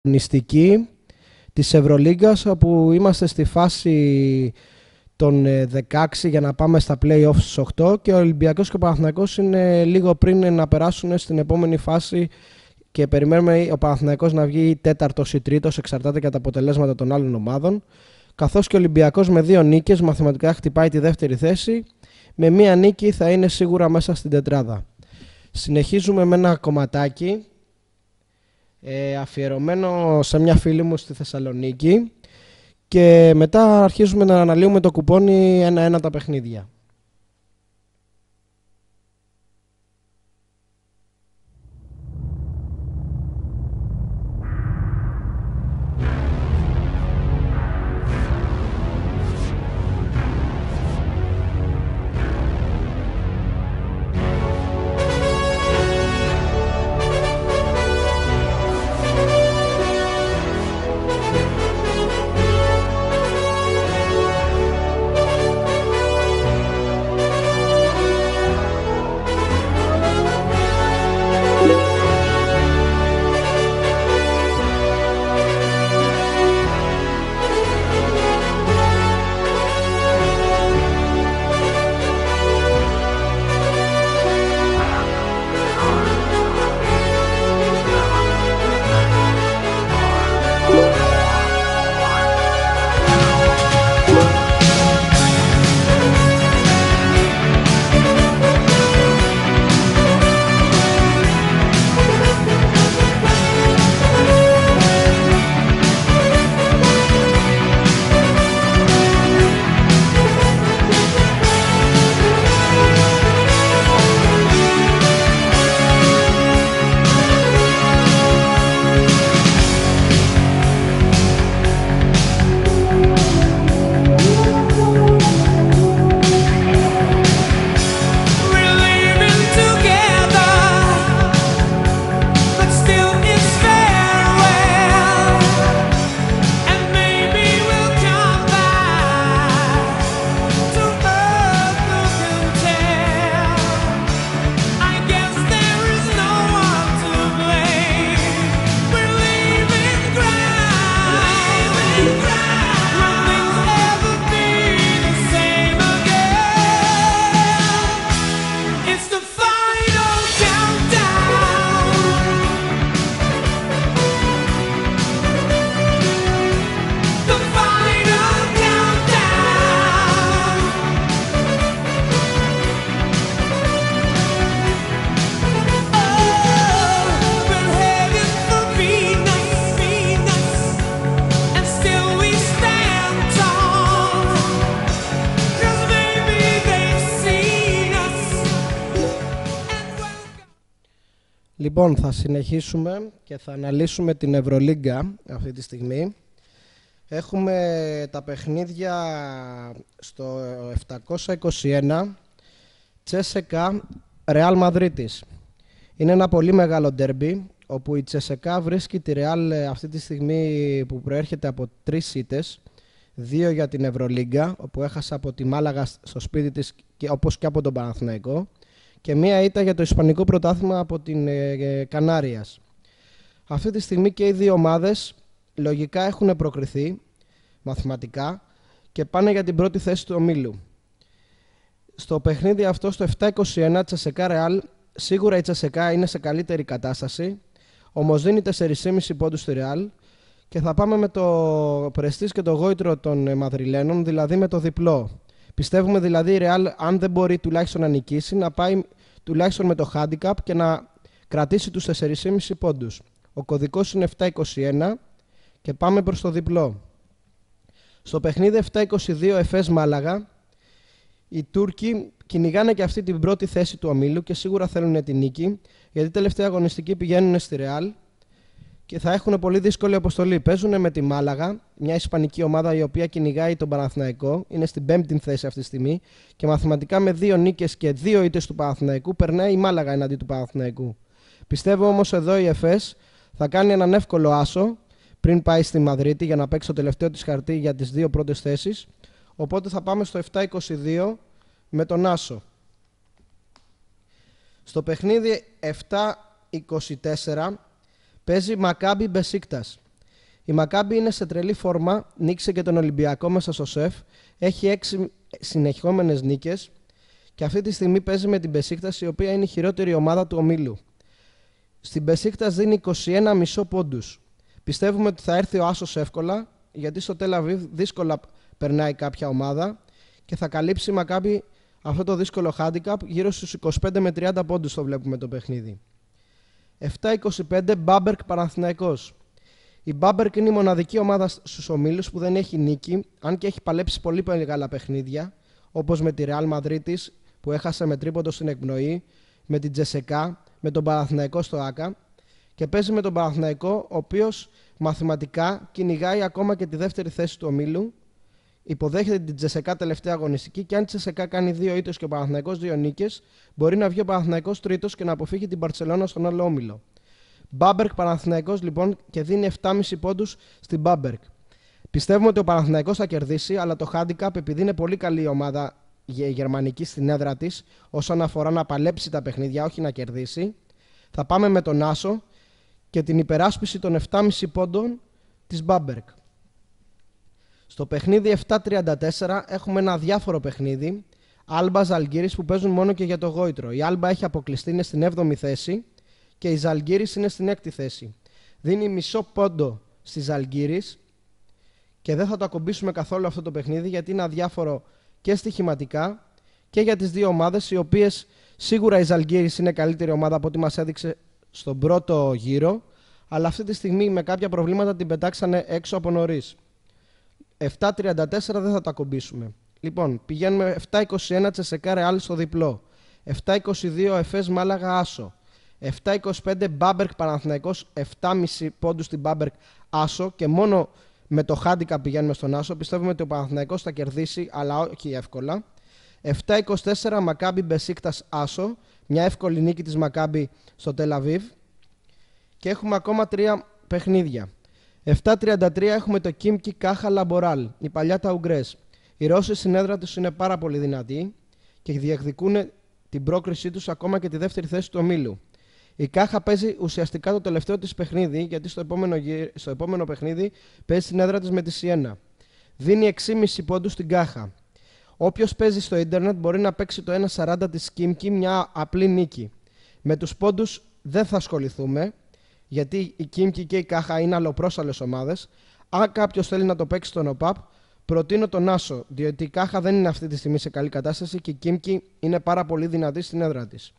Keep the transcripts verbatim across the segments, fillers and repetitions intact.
αγωνιστική της Ευρωλίγκας, όπου είμαστε στη φάση των δεκαέξι για να πάμε στα play-off στις οκτώ και ο Ολυμπιακός και ο Παναθηναϊκός είναι λίγο πριν να περάσουν στην επόμενη φάση και περιμένουμε ο Παναθηναϊκός να βγει τέταρτος ή τρίτος, εξαρτάται και από τα αποτελέσματα των άλλων ομάδων, καθώς και ο Ολυμπιακός με δύο νίκες μαθηματικά χτυπάει τη δεύτερη θέση, με μία νίκη θα είναι σίγουρα μέσα στην τετράδα. Συνεχίζουμε με ένα κομματάκι ε, αφιερωμένο σε μια φίλη μου στη Θεσσαλονίκη και μετά αρχίζουμε να αναλύουμε το κουπόνι ένα-ένα τα παιχνίδια. Λοιπόν, θα συνεχίσουμε και θα αναλύσουμε την Ευρωλίγκα αυτή τη στιγμή. Έχουμε τα παιχνίδια στο επτακόσια είκοσι ένα, Τσέσεκα Ρεάλ Μαδρίτης. Είναι ένα πολύ μεγάλο ντέρμπι, όπου η Τσέσεκα βρίσκει τη Ρεάλ αυτή τη στιγμή που προέρχεται από τρεις ήττες, δύο για την Ευρωλίγκα, όπου έχασε από τη Μάλαγα στο σπίτι της, όπως και από τον Παναθηναϊκό, και μία ήττα για το Ισπανικό πρωτάθλημα από την ε, Κανάριας. Αυτή τη στιγμή και οι δύο ομάδες λογικά έχουν προκριθεί μαθηματικά και πάνε για την πρώτη θέση του ομίλου. Στο παιχνίδι αυτό, στο επτά είκοσι ένα, Τσέσεκα Ρεάλ, σίγουρα η Τσέσεκα είναι σε καλύτερη κατάσταση, όμως δίνει τέσσερα κόμμα πέντε πόντους στη Ρεάλ και θα πάμε με το πρεστής και το γόητρο των Μαδριλένων, δηλαδή με το διπλό. Πιστεύουμε δηλαδή η Real, αν δεν μπορεί τουλάχιστον να νικήσει, να πάει τουλάχιστον με το handicap και να κρατήσει τους τέσσερα κόμμα πέντε πόντους. Ο κωδικός είναι επτά είκοσι ένα και πάμε προς το διπλό. Στο παιχνίδι επτά είκοσι δύο Εφές Μάλαγα, οι Τούρκοι κυνηγάνε και αυτή την πρώτη θέση του ομίλου και σίγουρα θέλουν την νίκη, γιατί τελευταία αγωνιστική πηγαίνουν στη Real και θα έχουν πολύ δύσκολη αποστολή. Παίζουν με τη Μάλαγα, μια ισπανική ομάδα η οποία κυνηγάει τον Παναθηναϊκό, είναι στην πέμπτη θέση αυτή τη στιγμή και μαθηματικά με δύο νίκες και δύο ήττες του Παναθηναϊκού περνάει η Μάλαγα εναντί του Παναθηναϊκού. Πιστεύω όμως εδώ η Εφές θα κάνει έναν εύκολο άσο πριν πάει στη Μαδρίτη για να παίξει το τελευταίο της χαρτί για τις δύο πρώτες θέσεις. Οπότε θα πάμε στο επτά είκοσι δύο με τον άσο. Στο παιχνίδι επτά είκοσι τέσσερα παίζει Μακάμπι Μπεσίκτας. Η Μακάμπι είναι σε τρελή φόρμα, νίκησε και τον Ολυμπιακό μέσα στο ΣΕΦ, έχει έξι συνεχόμενες νίκες και αυτή τη στιγμή παίζει με την Μπεσίκτας, η οποία είναι η χειρότερη ομάδα του ομίλου. Στην Μπεσίκτας δίνει είκοσι ένα κόμμα πέντε πόντους. Πιστεύουμε ότι θα έρθει ο άσος εύκολα, γιατί στο Τελ Αβίβ δύσκολα περνάει κάποια ομάδα και θα καλύψει η Μακάμπι αυτό το δύσκολο handicap, γύρω στους είκοσι πέντε με τριάντα πόντους το βλέπουμε το παιχνίδι. επτά είκοσι πέντε Μπάμπερκ Παναθηναϊκός. Η Μπάμπερκ είναι η μοναδική ομάδα στους ομίλους που δεν έχει νίκη, αν και έχει παλέψει πολύ μεγάλα παιχνίδια, όπως με τη Ρεάλ Μαδρίτης που έχασε με τρίποντο στην εκπνοή, με την Τζεσεκά, με τον Παναθηναϊκό στο Άκα και παίζει με τον Παναθηναϊκό, ο οποίος μαθηματικά κυνηγάει ακόμα και τη δεύτερη θέση του ομίλου. Υποδέχεται την Τζεσεκά τελευταία αγωνιστική και αν η Τζεσεκά κάνει δύο ήττες και ο Παναθηναϊκός δύο νίκες, μπορεί να βγει ο Παναθηναϊκός τρίτος και να αποφύγει την Μπαρτσελώνα στον άλλο όμιλο. Μπάμπερκ Παναθηναϊκός λοιπόν και δίνει επτά κόμμα πέντε πόντους στην Μπάμπερκ. Πιστεύουμε ότι ο Παναθηναϊκός θα κερδίσει, αλλά το handicap, επειδή είναι πολύ καλή η ομάδα η γερμανική στην έδρα της, όσον αφορά να παλέψει τα παιχνίδια, όχι να κερδίσει, θα πάμε με τον άσο και την υπεράσπιση των επτά κόμμα πέντε πόντων της Μπάμπερκ. Στο παιχνίδι επτά τριάντα τέσσερα έχουμε ένα αδιάφορο παιχνίδι, Άλμπα Ζαλγκίρις, που παίζουν μόνο και για το γόητρο. Η Άλμπα έχει αποκλειστεί, είναι στην έβδομη θέση και η Ζαλγκίρις είναι στην έκτη θέση. Δίνει μισό πόντο στη Ζαλγκίρις και δεν θα το ακομπήσουμε καθόλου αυτό το παιχνίδι, γιατί είναι αδιάφορο και στοιχηματικά και για τις δύο ομάδες, οι οποίες σίγουρα η Ζαλγκίρις είναι καλύτερη ομάδα από ό,τι μας έδειξε στον πρώτο γύρο, αλλά αυτή τη στιγμή με κάποια προβλήματα την πετάξανε έξω από νωρίς. επτά τριάντα τέσσερα δεν θα το ακομπήσουμε. Λοιπόν, πηγαίνουμε επτά είκοσι ένα Τσεσεκά Ρεάλ στο διπλό, επτά είκοσι δύο Εφές Μάλαγα Άσο, επτά είκοσι πέντε Μπάμπερκ Παναθηναϊκός, επτά κόμμα πέντε πόντους στην Μπάμπερκ Άσο και μόνο με το handicap πηγαίνουμε στον Άσο. Πιστεύουμε ότι ο Παναθηναϊκός θα κερδίσει, αλλά όχι εύκολα. επτά είκοσι τέσσερα Μακάμπι Μπεσίκτας Άσο, μια εύκολη νίκη της Μακάμπι στο Τελ Αβίβ. Και έχουμε ακόμα τρία παιχνίδια. επτά τριάντα τρία έχουμε το Κίμκι Κάχα Λαμποράλ, η παλιά τα Ουγγρές. Οι Ρώσοι στην έδρα τους είναι πάρα πολύ δυνατοί και διεκδικούν την πρόκρισή τους ακόμα και τη δεύτερη θέση του ομίλου. Η Κάχα παίζει ουσιαστικά το τελευταίο της παιχνίδι, γιατί στο επόμενο, στο επόμενο παιχνίδι παίζει στην έδρα της με τη Σιένα. Δίνει έξι κόμμα πέντε πόντους στην Κάχα. Όποιος παίζει στο ίντερνετ μπορεί να παίξει το ένα σαράντα της Κίμκι, μια απλή νίκη. Με τους πόντους δεν θα ασχοληθούμε, γιατί η Κίμκι και η Κάχα είναι αλλοπρόσαλλες ομάδες. Αν κάποιος θέλει να το παίξει στον ΟΠΑΠ, προτείνω τον Άσο, διότι η Κάχα δεν είναι αυτή τη στιγμή σε καλή κατάσταση και η Κίμκι είναι πάρα πολύ δυνατή στην έδρα της.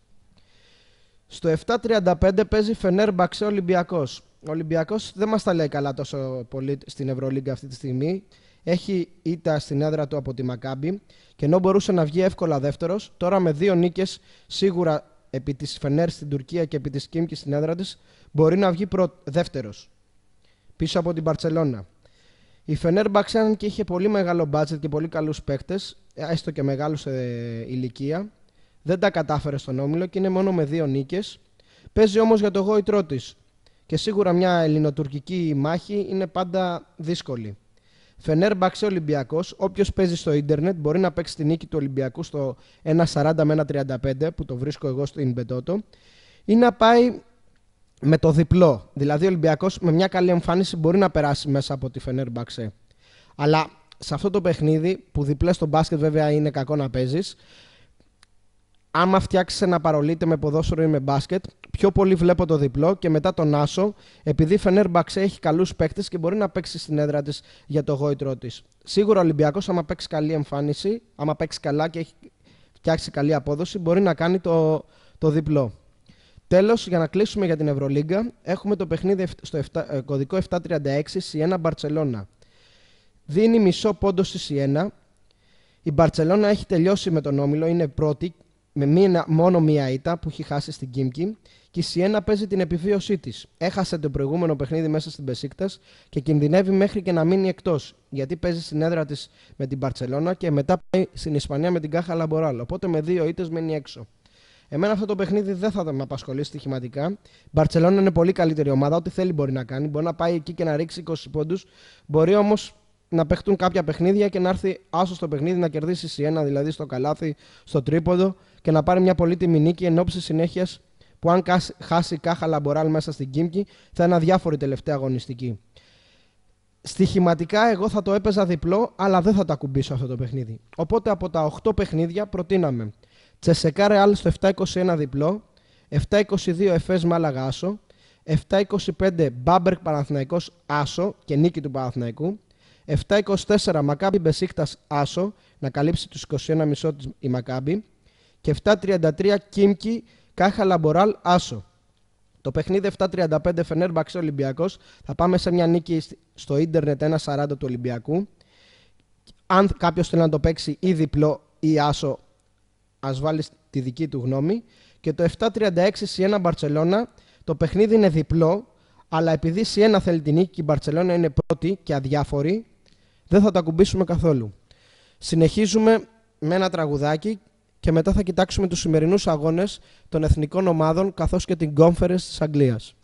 Στο επτά τριάντα πέντε παίζει Φενέρμπαξε Ολυμπιακός. Ο Ολυμπιακός δεν μας τα λέει καλά τόσο πολύ στην Ευρωλίγκα αυτή τη στιγμή. Έχει ήττα στην έδρα του από τη Μακάμπι και ενώ μπορούσε να βγει εύκολα δεύτερος, τώρα με δύο νίκες σίγουρα επί της Φενέρ στην Τουρκία και επί της Κίμκι στην έδρα της, μπορεί να βγει προ... δεύτερος πίσω από την Μπαρτσελώνα. Η Φενέρμπαξε, αν και είχε πολύ μεγάλο μπάτζετ και πολύ καλούς παίκτες, έστω και μεγάλους σε ηλικία, δεν τα κατάφερε στον όμιλο και είναι μόνο με δύο νίκες. Παίζει όμως για το γόητρό της και σίγουρα μια ελληνοτουρκική μάχη είναι πάντα δύσκολη. Φενέρμπαξε Ολυμπιακός, όποιος παίζει στο ίντερνετ μπορεί να παίξει τη νίκη του Ολυμπιακού στο ένα σαράντα με ένα τριάντα πέντε, που το βρίσκω εγώ στην Μπετότο, ή να πάει με το διπλό. Δηλαδή ο Ολυμπιακός με μια καλή εμφάνιση μπορεί να περάσει μέσα από τη Φενέρμπαξε. Αλλά σε αυτό το παιχνίδι, που διπλές στο μπάσκετ βέβαια είναι κακό να παίζεις, άμα φτιάξεις ένα παρολίτε με ποδόσφαιρο ή με μπάσκετ, πιο πολύ βλέπω το διπλό και μετά τον άσο, επειδή η Φενέρμπαξε έχει καλούς παίκτες και μπορεί να παίξει στην έδρα της για το γόητρό της. Σίγουρα ο Ολυμπιακός, άμα παίξει καλή εμφάνιση, άμα παίξει καλά και έχει φτιάξει καλή απόδοση, μπορεί να κάνει το, το διπλό. Τέλος, για να κλείσουμε για την Ευρωλίγκα, έχουμε το παιχνίδι στο επτά, κωδικό επτά τριάντα έξι Σιένα Μπαρτσελώνα. Δίνει μισό πόντο στη Σιένα. Η Μπαρτσελώνα έχει τελειώσει με τον όμιλο, είναι πρώτη με μία, μόνο μία ήττα που έχει χάσει στην Κίμκι και η Σιένα παίζει την επιβίωσή της. Έχασε το προηγούμενο παιχνίδι μέσα στην Μπεσίκτας και κινδυνεύει μέχρι και να μείνει εκτός, γιατί παίζει στην έδρα της με την Μπαρτσελώνα και μετά πάει στην Ισπανία με την Κάχα Λαμποράλ. Οπότε με δύο ήττες μένει έξω. Εμένα αυτό το παιχνίδι δεν θα με απασχολήσει στοιχηματικά. Η Μπαρτσελώνα είναι πολύ καλύτερη ομάδα, ό,τι θέλει μπορεί να κάνει. Μπορεί να πάει εκεί και να ρίξει είκοσι πόντους. Μπορεί όμως να παιχτούν κάποια παιχνίδια και να έρθει άσο στο παιχνίδι, να κερδίσει η Σιένα, δηλαδή στο καλάθι, στο τρίποντο και να πάρει μια πολύτιμη νίκη εν ώψη συνέχειας που αν χάσει η Κάχα Λαμποράλ μέσα στην Κίμκι θα είναι αδιάφορη τελευταία αγωνιστική. Στοιχηματικά εγώ θα το έπαιζα διπλό, αλλά δεν θα το ακουμπήσω αυτό το παιχνίδι. Οπότε από τα οκτώ παιχνίδια προτείναμε Τσεσεκά Ρεάλ στο επτά είκοσι ένα διπλό, επτά είκοσι δύο Εφές Μάλαγα άσο, επτά είκοσι πέντε Μπάμπερκ Παναθηναϊκός άσο και νίκη του Παναθηναϊκού, επτά είκοσι τέσσερα Μακάμπι Μπεσίκτας άσο, να καλύψει τους είκοσι ένα κόμμα πέντε της η Μακάμπι, και επτά τριάντα τρία Κίμκι Κάχα Λαμποράλ άσο. Το παιχνίδι επτά τριάντα πέντε Φενέρμπαξε Ολυμπιακός. Θα πάμε σε μια νίκη στο ίντερνετ ένα σαράντα του Ολυμπιακού. Αν κάποιος θέλει να το παίξει ή διπλό ή άσο, ας βάλει τη δική του γνώμη. Και το επτά τριάντα έξι Σιένα Μπαρτσελώνα. Το παιχνίδι είναι διπλό, αλλά επειδή Σιένα θέλει την νίκη και η Μπαρτσελώνα είναι πρώτη και αδιάφορη, δεν θα το ακουμπήσουμε καθόλου. Συνεχίζουμε με ένα τραγουδάκι και μετά θα κοιτάξουμε τους σημερινούς αγώνες των εθνικών ομάδων καθώς και την Conference της Αγγλίας.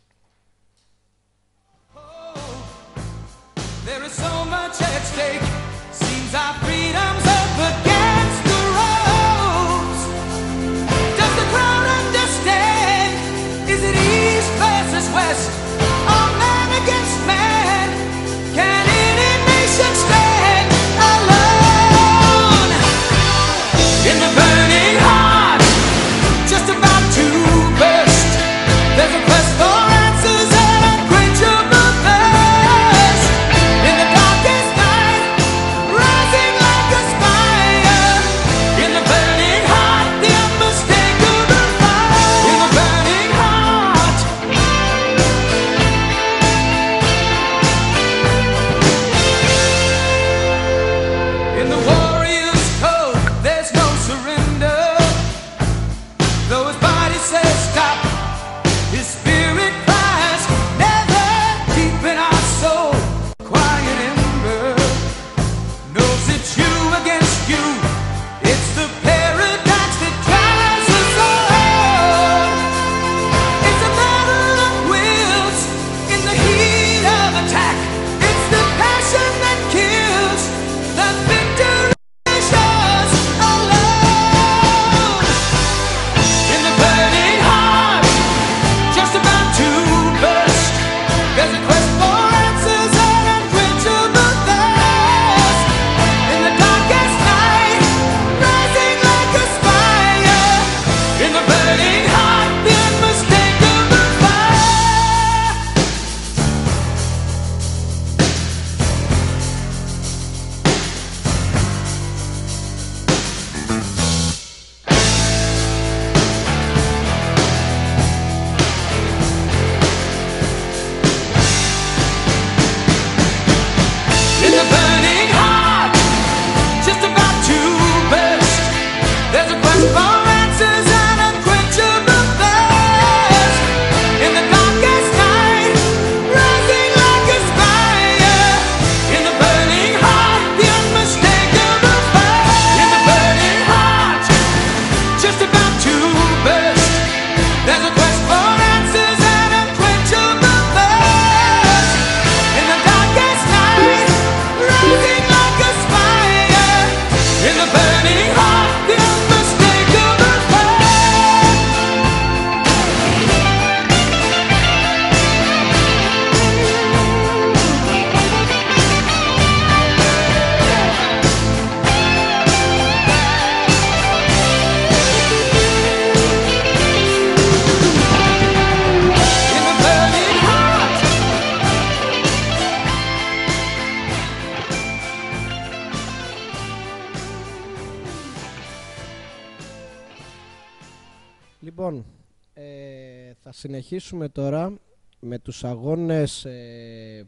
Λοιπόν, ε, θα συνεχίσουμε τώρα με τους αγώνες, ε,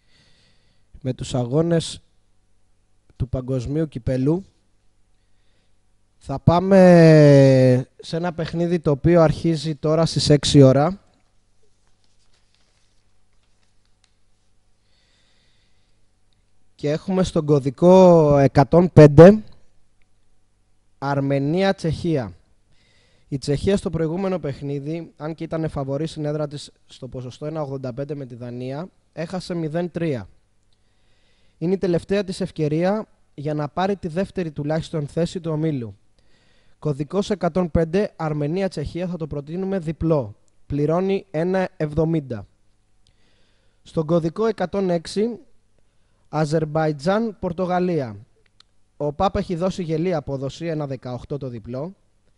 με τους αγώνες του Παγκοσμίου Κυπέλου. Θα πάμε σε ένα παιχνίδι το οποίο αρχίζει τώρα στις έξι ώρα. Και έχουμε στον κωδικό εκατόν πέντε Αρμενία-Τσεχία. Η Τσεχία στο προηγούμενο παιχνίδι, αν και ήταν φαβορή στην έδρα της στο ποσοστό ένα κόμμα ογδόντα πέντε με τη Δανία, έχασε μηδέν τρία. Είναι η τελευταία της ευκαιρία για να πάρει τη δεύτερη τουλάχιστον θέση του ομίλου. Κωδικός εκατόν πέντε Αρμενία-Τσεχία θα το προτείνουμε διπλό. Πληρώνει ένα κόμμα εβδομήντα. Στον κωδικό εκατόν έξι Αζερμπαϊτζάν, Πορτογαλία. Ο ΠΑΠ έχει δώσει γελία απόδοση, ένα δεκαοκτώ το διπλό.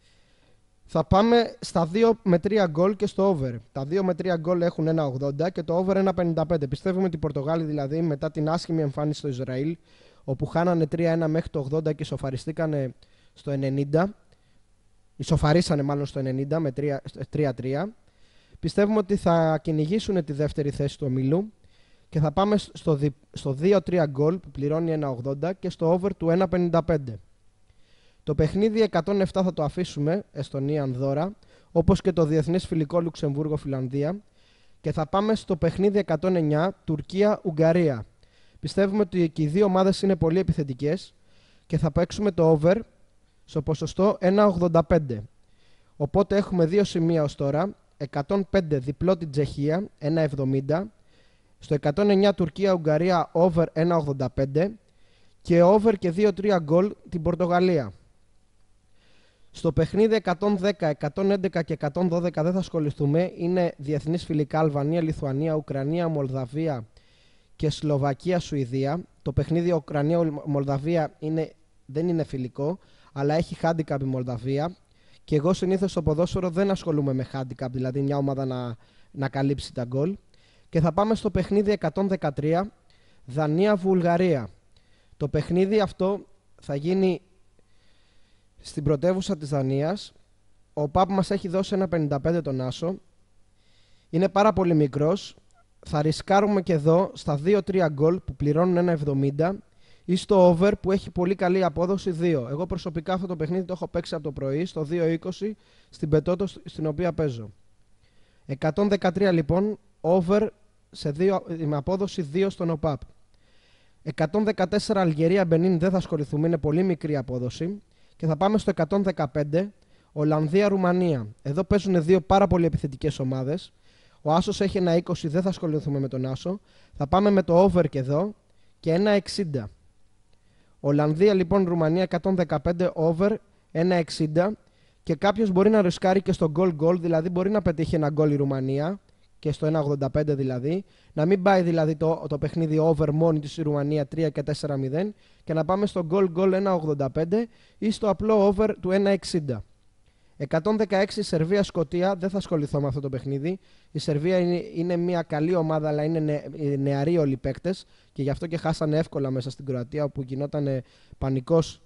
Θα πάμε στα δύο με τρία γκολ και στο over. Τα δύο με τρία γκολ έχουν ένα ογδόντα και το over ένα πενήντα πέντε. Πιστεύουμε ότι οι Πορτογάλοι, δηλαδή, μετά την άσχημη εμφάνιση στο Ισραήλ, όπου χάνανε τρία ένα μέχρι το ογδόντα και ισοφαριστήκανε στο ενενήντα, ισοφαρίσανε μάλλον στο ενενήντα με τρία τρία, πιστεύουμε ότι θα κυνηγήσουν τη δεύτερη θέση του ομίλου και θα πάμε στο, δι... στο δύο τρία γκολ που πληρώνει ένα ογδόντα και στο over του ένα πενήντα πέντε. Το παιχνίδι εκατόν επτά θα το αφήσουμε, Εστονία-Ανδώρα, όπως και το διεθνές φιλικό Λουξεμβούργο-Φιλανδία, και θα πάμε στο παιχνίδι εκατόν εννιά, Τουρκία-Ουγγαρία. Πιστεύουμε ότι και οι δύο ομάδες είναι πολύ επιθετικές και θα παίξουμε το over στο ποσοστό ένα ογδόντα πέντε. Οπότε έχουμε δύο σημεία ως τώρα, εκατόν πέντε διπλό την Τσεχία, ένα εβδομήντα, στο εκατόν εννιά Τουρκία-Ουγγαρία over ένα ογδόντα πέντε και over και δύο τρία γκολ την Πορτογαλία. Στο παιχνίδι εκατόν δέκα, εκατόν έντεκα και εκατόν δώδεκα δεν θα ασχοληθούμε. Είναι διεθνείς φιλικά Αλβανία, Λιθουανία, Ουκρανία, Μολδαβία και Σλοβακία-Σουηδία. Το παιχνίδι Ουκρανία-Μολδαβία είναι, δεν είναι φιλικό, αλλά έχει handicap η Μολδαβία. Και εγώ συνήθως στο ποδόσφαιρο δεν ασχολούμαι με handicap, δηλαδή μια ομάδα να, να καλύψει τα γκολ. Και θα πάμε στο παιχνίδι εκατόν δεκατρία, Δανία-Βουλγαρία. Το παιχνίδι αυτό θα γίνει στην πρωτεύουσα της Δανίας. Ο ΠΑΠ μας έχει δώσει ένα πενήντα πέντε τον άσο. Είναι πάρα πολύ μικρός. Θα ρισκάρουμε και εδώ στα δύο τρία γκολ που πληρώνουν ένα εβδομήντα ή στο over που έχει πολύ καλή απόδοση δύο. Εγώ προσωπικά αυτό το παιχνίδι το έχω παίξει από το πρωί στο δύο είκοσι στην Πετότο στην οποία παίζω. εκατόν δεκατρία λοιπόν, over σε δύο, με απόδοση δύο στον ΟΠΑΠ. εκατόν δεκατέσσερα Αλγερία-Μπενίν δεν θα ασχοληθούμε, είναι πολύ μικρή απόδοση. Και θα πάμε στο εκατόν δεκαπέντε Ολλανδία-Ρουμανία. Εδώ παίζουν δύο πάρα πολύ επιθετικές ομάδες. Ο άσος έχει ένα είκοσι, δεν θα ασχοληθούμε με τον άσο. Θα πάμε με το over και εδώ και ένα εξήντα. Ολλανδία λοιπόν Ρουμανία εκατόν δεκαπέντε over ένα εξήντα και κάποιος μπορεί να ρισκάρει και στο goal goal, δηλαδή μπορεί να πετύχει ένα γκολ η Ρουμανία και στο ένα ογδόντα πέντε δηλαδή, να μην πάει δηλαδή το, το παιχνίδι over μόνη της η Ρουμανία τρία και τέσσερα μηδέν και να πάμε στο goal goal ένα ογδόντα πέντε ή στο απλό over του ένα εξήντα. εκατόν δεκαέξι Σερβία-Σκωτία, δεν θα ασχοληθώ με αυτό το παιχνίδι. Η Σερβία είναι, είναι μια καλή ομάδα, αλλά είναι νε, νεαροί όλοι παίκτες και γι' αυτό και χάσανε εύκολα μέσα στην Κροατία, όπου γινόταν πανικός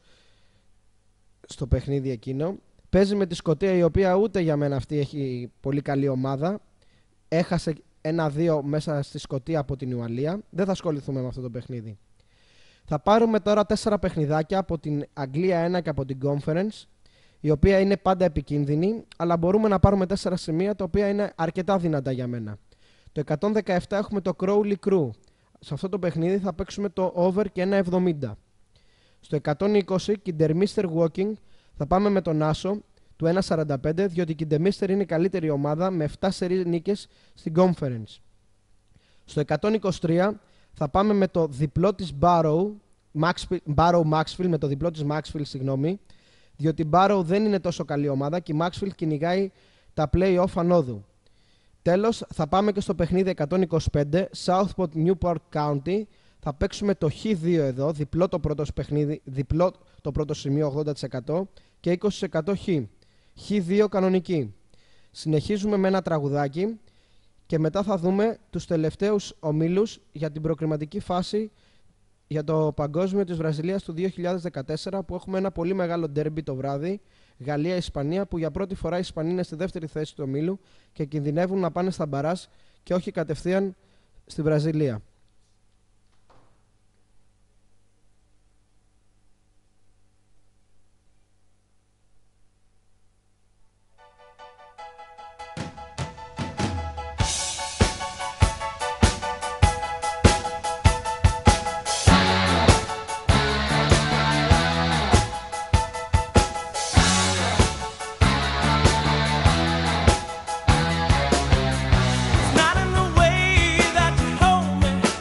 στο παιχνίδι εκείνο. Παίζει με τη Σκωτία, η οποία ούτε για μένα αυτή έχει πολύ καλή ομάδα. Έχασε ένα δύο μέσα στη Σκωτία από την Ουαλία. Δεν θα ασχοληθούμε με αυτό το παιχνίδι. Θα πάρουμε τώρα τέσσερα παιχνιδάκια από την Αγγλία ένα και από την Conference, η οποία είναι πάντα επικίνδυνη, αλλά μπορούμε να πάρουμε τέσσερα σημεία τα οποία είναι αρκετά δυνατά για μένα. Το εκατόν δεκαεπτά έχουμε το Crowley Crew. Σε αυτό το παιχνίδι θα παίξουμε το over και ένα εβδομήντα. Στο εκατόν είκοσι Kidderminster Woking θα πάμε με τον άσο του ένα σαράντα πέντε, διότι η Kidderminster είναι η καλύτερη ομάδα με επτά σερί νίκες στην Conference. Στο εκατόν είκοσι τρία θα πάμε με το διπλό της Barrow, Maxfield, Barrow Maxfield, με το διπλό της Maxfield, συγγνώμη, διότι η Barrow δεν είναι τόσο καλή ομάδα και η Maxfield κυνηγάει τα play-off ανόδου. Τέλος, θα πάμε και στο παιχνίδι εκατόν είκοσι πέντε, Southport Newport County. Θα παίξουμε το χ δύο εδώ, διπλό το πρώτο παιχνίδι, διπλό το πρώτο σημείο ογδόντα τοις εκατό και είκοσι τοις εκατό χ. χ δύο κανονική. Συνεχίζουμε με ένα τραγουδάκι και μετά θα δούμε τους τελευταίους ομίλους για την προκριματική φάση για το παγκόσμιο της Βραζιλίας του δύο χιλιάδες δεκατέσσερα, που έχουμε ένα πολύ μεγάλο ντέρμπι το βράδυ, Γαλλία-Ισπανία, που για πρώτη φορά οι Ισπανοί είναι στη δεύτερη θέση του ομίλου και κινδυνεύουν να πάνε στα μπαράζ και όχι κατευθείαν στη Βραζιλία. Not in the way that you hold me.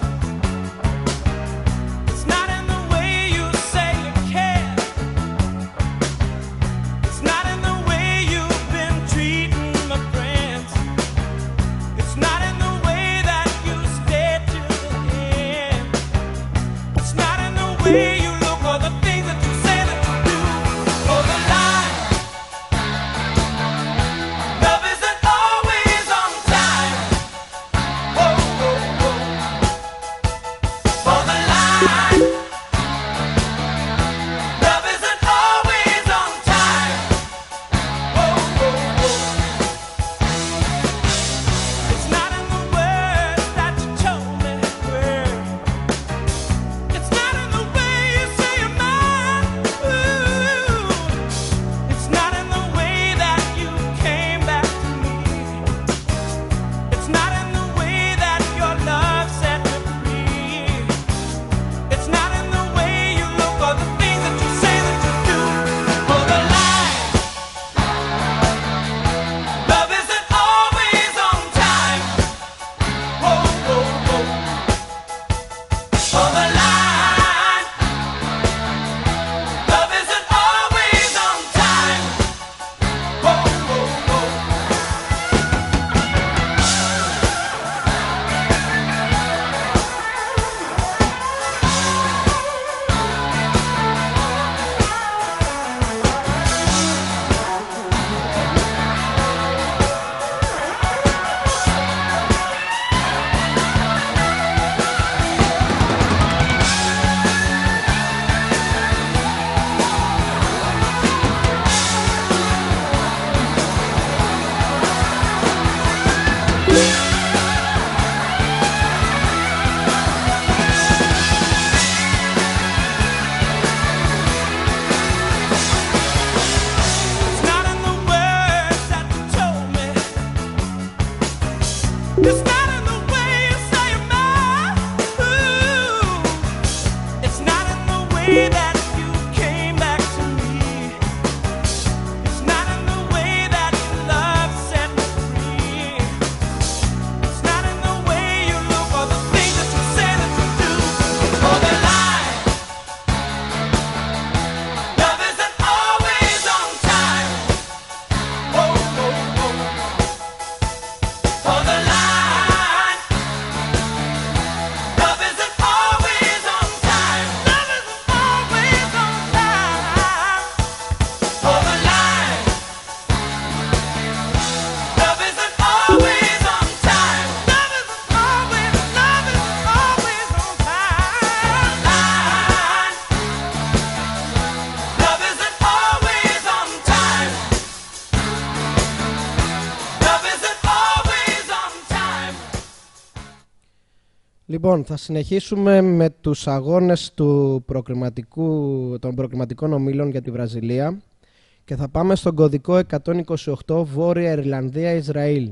Λοιπόν, θα συνεχίσουμε με τους αγώνες του προκριματικού, των προκριματικών ομίλων για τη Βραζιλία και θα πάμε στον κωδικό εκατόν είκοσι οκτώ Βόρεια Ιρλανδία-Ισραήλ.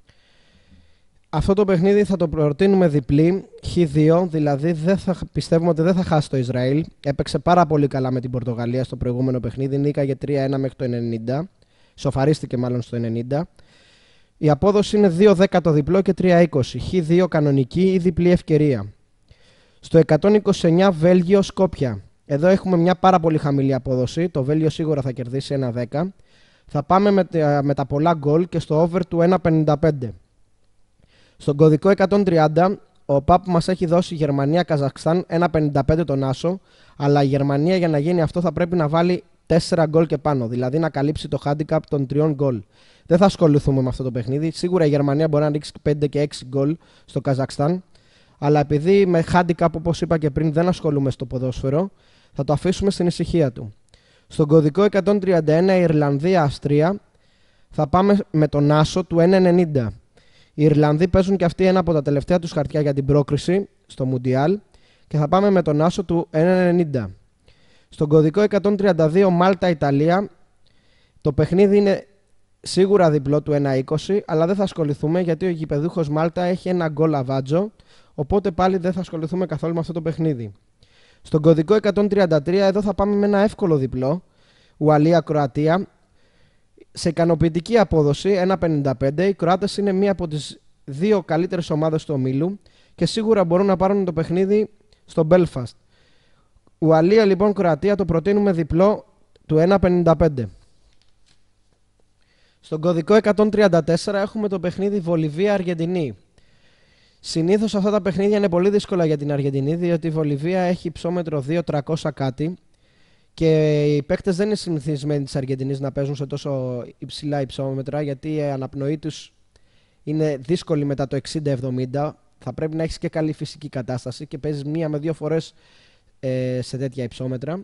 Αυτό το παιχνίδι θα το προτείνουμε διπλή, χ δύο, δηλαδή δεν θα, πιστεύουμε ότι δεν θα χάσει το Ισραήλ. Έπαιξε πάρα πολύ καλά με την Πορτογαλία στο προηγούμενο παιχνίδι, νίκαγε τρία ένα μέχρι το ενενήντα, σοφαρίστηκε μάλλον στο ενενήντα. Η απόδοση είναι δύο δέκα το διπλό και τρία είκοσι, χ δύο κανονική ή διπλή ευκαιρία. Στο εκατόν είκοσι εννιά Βέλγιο-Σκόπια. Εδώ έχουμε μια πάρα πολύ χαμηλή απόδοση, το Βέλγιο σίγουρα θα κερδίσει ένα δέκα. Θα πάμε με, με τα πολλά γκολ και στο over του ένα πενήντα πέντε. Στον κωδικό εκατόν τριάντα, ο ΠΑΠ μας έχει δώσει Γερμανία-Καζακστάν ένα πενήντα πέντε τον άσο, αλλά η Γερμανία για να γίνει αυτό θα πρέπει να βάλει τέσσερα γκολ και πάνω, δηλαδή να καλύψει το handicap των τριών γκολ. Δεν θα ασχοληθούμε με αυτό το παιχνίδι. Σίγουρα η Γερμανία μπορεί να ρίξει πέντε και έξι γκολ στο Καζακστάν, αλλά επειδή με handicap, όπως είπα και πριν, δεν ασχολούμαι στο ποδόσφαιρο, θα το αφήσουμε στην ησυχία του. Στον κωδικό εκατόν τριάντα ένα Ιρλανδία-Αυστρία θα πάμε με τον άσο του ένα ενενήντα. Οι Ιρλανδοί παίζουν και αυτοί ένα από τα τελευταία τους χαρτιά για την πρόκριση στο Μουντιάλ και θα πάμε με τον άσο του ένα ενενήντα. Στον κωδικό εκατόν τριάντα δύο Μάλτα-Ιταλία το παιχνίδι είναι σίγουρα διπλό του ένα είκοσι, αλλά δεν θα ασχοληθούμε γιατί ο γηπεδούχος Μάλτα έχει ένα γκολ αβάτζο, οπότε πάλι δεν θα ασχοληθούμε καθόλου με αυτό το παιχνίδι. Στον κωδικό εκατόν τριάντα τρία εδώ θα πάμε με ένα εύκολο διπλό, Ουαλία-Κροατία, σε ικανοποιητική απόδοση ένα πενήντα πέντε. Οι Κροάτες είναι μία από τις δύο καλύτερες ομάδες του ομίλου και σίγουρα μπορούν να πάρουν το παιχνίδι στο Belfast. Ουαλία λοιπόν Κροατία το προτείνουμε διπλό του ένα πενήντα πέντε. Στον κωδικό εκατόν τριάντα τέσσερα έχουμε το παιχνίδι Βολιβία-Αργεντινή. Συνήθως αυτά τα παιχνίδια είναι πολύ δύσκολα για την Αργεντινή, διότι η Βολιβία έχει υψόμετρο δύο χιλιάδες τριακόσια κάτι και οι παίκτες δεν είναι συνηθισμένοι της Αργεντινής να παίζουν σε τόσο υψηλά υψόμετρα, γιατί η αναπνοή τους είναι δύσκολη μετά το εξήντα εβδομήντα. Θα πρέπει να έχεις και καλή φυσική κατάσταση και παίζεις μία με δύο φορές ε, σε τέτοια υψόμετρα.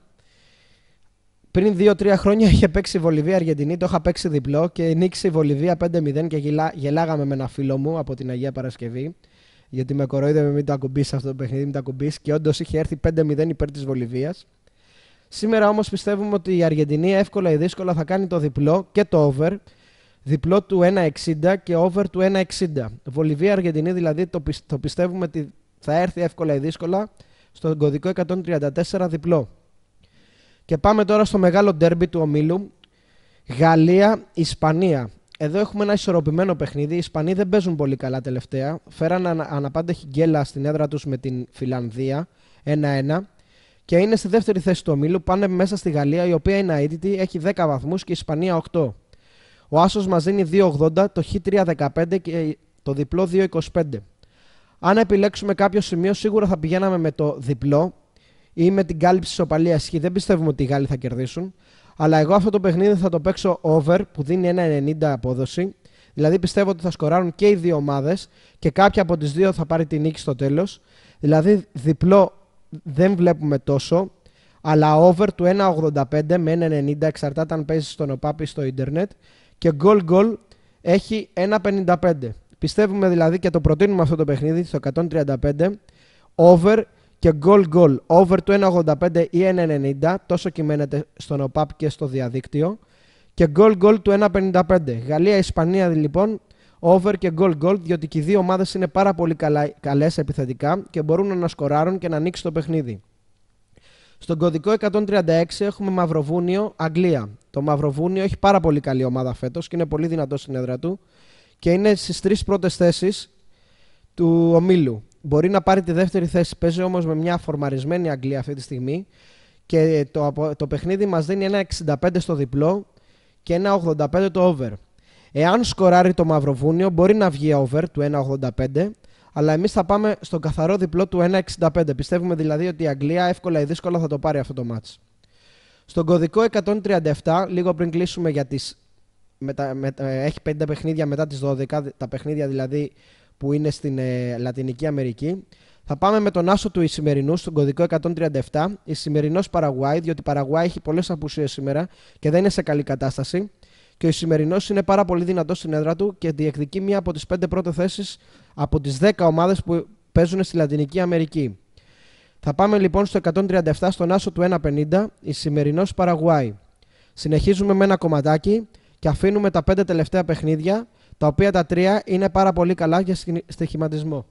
Πριν δύο τρία χρόνια είχε παίξει η Βολιβία-Αργεντινή, το είχα παίξει διπλό και νίκησε η Βολιβία πέντε μηδέν και γελά, γελάγαμε με ένα φίλο μου από την Αγία Παρασκευή. Γιατί με κοροϊδεύε μην το ακουμπήσεις αυτό το παιχνίδι, μην το ακουμπήσεις, και όντως είχε έρθει πέντε μηδέν υπέρ της Βολιβίας. Σήμερα όμως πιστεύουμε ότι η Αργεντινή εύκολα ή δύσκολα θα κάνει το διπλό και το over. Διπλό του ένα εξήντα και over του ένα εξήντα. Βολιβία-Αργεντινή δηλαδή το, πι, το πιστεύουμε ότι θα έρθει εύκολα ή δύσκολα στον κωδικό εκατόν τριάντα τέσσερα διπλό. Και πάμε τώρα στο μεγάλο ντέρμπι του ομίλου. Γαλλία-Ισπανία. Εδώ έχουμε ένα ισορροπημένο παιχνίδι. Οι Ισπανοί δεν παίζουν πολύ καλά τελευταία. Φέραν ανα, αναπάντεχη γκέλα στην έδρα τους με την Φιλανδία ένα ένα. Και είναι στη δεύτερη θέση του ομίλου. Πάνε μέσα στη Γαλλία, η οποία είναι αίτητη, έχει δέκα βαθμούς και η Ισπανία οκτώ. Ο άσος μας δίνει δύο ογδόντα, το χ τρία δεκαπέντε και το διπλό δύο είκοσι πέντε. Αν επιλέξουμε κάποιο σημείο, σίγουρα θα πηγαίναμε με το διπλό ή με την κάλυψη ισοπαλίας χ. Δεν πιστεύουμε ότι οι Γάλλοι θα κερδίσουν. Αλλά εγώ αυτό το παιχνίδι θα το παίξω over που δίνει ένα ενενήντα απόδοση. Δηλαδή πιστεύω ότι θα σκοράρουν και οι δύο ομάδες και κάποια από τις δύο θα πάρει τη νίκη στο τέλος. Δηλαδή διπλό δεν βλέπουμε τόσο. Αλλά over του ένα ογδόντα πέντε με ένα ενενήντα, εξαρτάται αν παίζει στον ΟΠΑΠ στο ίντερνετ. Και goal goal έχει ένα πενήντα πέντε. Πιστεύουμε δηλαδή και το προτείνουμε αυτό το παιχνίδι στο εκατόν τριάντα πέντε. Over και goal goal. Over του ένα ογδόντα πέντε ή ένα ενενήντα. Τόσο κυμαίνεται στον ΟΠΑΠ και στο διαδίκτυο. Και goal goal του ένα πενήντα πέντε. Γαλλία-Ισπανία λοιπόν. Over και goal goal. Διότι και οι δύο ομάδες είναι πάρα πολύ καλά, καλές επιθετικά και μπορούν να σκοράρουν και να ανοίξει το παιχνίδι. Στον κωδικό εκατόν τριάντα έξι έχουμε Μαυροβούνιο-Αγγλία. Το Μαυροβούνιο έχει πάρα πολύ καλή ομάδα φέτος και είναι πολύ δυνατό στην έδρα του και είναι στις τρεις πρώτες θέσεις του ομίλου. Μπορεί να πάρει τη δεύτερη θέση, παίζει όμως με μια φορμαρισμένη Αγγλία αυτή τη στιγμή και το, το παιχνίδι μας δίνει ένα εξήντα πέντε στο διπλό και ένα ογδόντα πέντε το over. Εάν σκοράρει το Μαυροβούνιο μπορεί να βγει over του ένα ογδόντα πέντε, αλλά εμείς θα πάμε στο καθαρό διπλό του ένα εξήντα πέντε. Πιστεύουμε δηλαδή ότι η Αγγλία εύκολα ή δύσκολα θα το πάρει αυτό το μάτς. Στον κωδικό εκατόν τριάντα επτά, λίγο πριν κλείσουμε για τις... Μετα... Μετα... Έχει πέντε παιχνίδια μετά τις δώδεκα, τα παιχνίδια δηλαδή που είναι στην ε, Λατινική Αμερική. Θα πάμε με τον άσο του Ισημερινού στον κωδικό εκατόν τριάντα επτά. Ισημερινός Παραγουάη, διότι η Παραγουάη έχει πολλές απουσίες σήμερα και δεν είναι σε καλή κατάσταση. Και ο Ισημερινός είναι πάρα πολύ δυνατός στην έδρα του και διεκδικεί μία από τις πέντε πρώτες θέσεις από τις δέκα ομάδες που παίζουν στη Λατινική Αμερική. Θα πάμε λοιπόν στο εκατόν τριάντα επτά στον άσο του ένα πενήντα, Ισημερινός Παραγουάη. Συνεχίζουμε με ένα κομματάκι και αφήνουμε τα πέντε τελευταία παιχνίδια, τα οποία τα τρία είναι πάρα πολύ καλά για στοιχηματισμό.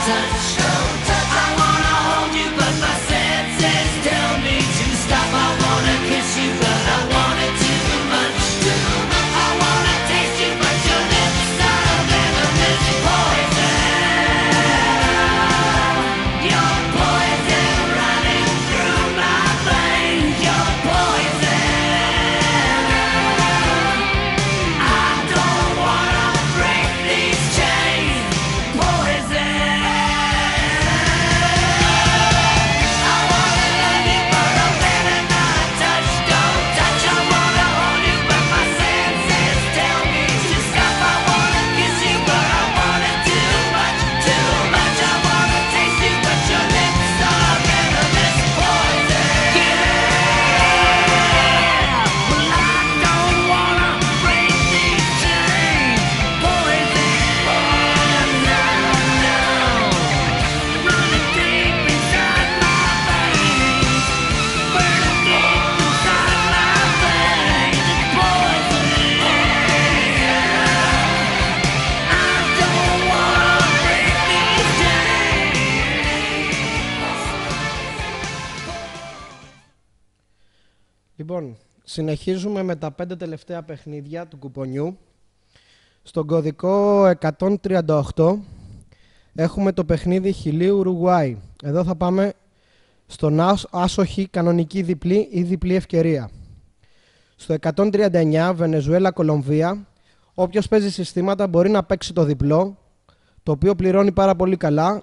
touch, don't touch. I wanna hold you, but my senses tell me to stop. I wanna kiss you, but I want it too much, too much. I wanna taste you, but your lips are venomous poison. Your poison running through my veins. Your poison. I don't wanna break these chains. Poison. I wanna love you, but I'm better not touch. Don't touch. I wanna hold you, but my senses tell me to stop. I wanna kiss you, but I want it too much, too much. I wanna taste you, but your lips are venomous poison. Yeah. Well, I don't wanna break these chains. Poison. No, no. Running deep inside my veins. Burning deep inside my veins. It's poison. I don't wanna break these Λοιπόν, συνεχίζουμε με τα πέντε τελευταία παιχνίδια του κουπονιού. Στον κωδικό εκατόν τριάντα οκτώ έχουμε το παιχνίδι Χιλίου Ουρουγουάη. Εδώ θα πάμε στον άσ- άσοχη κανονική διπλή ή διπλή ευκαιρία. Στο εκατόν τριάντα εννιά Βενεζουέλα Κολομβία, όποιος παίζει συστήματα μπορεί να παίξει το διπλό, το οποίο πληρώνει πάρα πολύ καλά,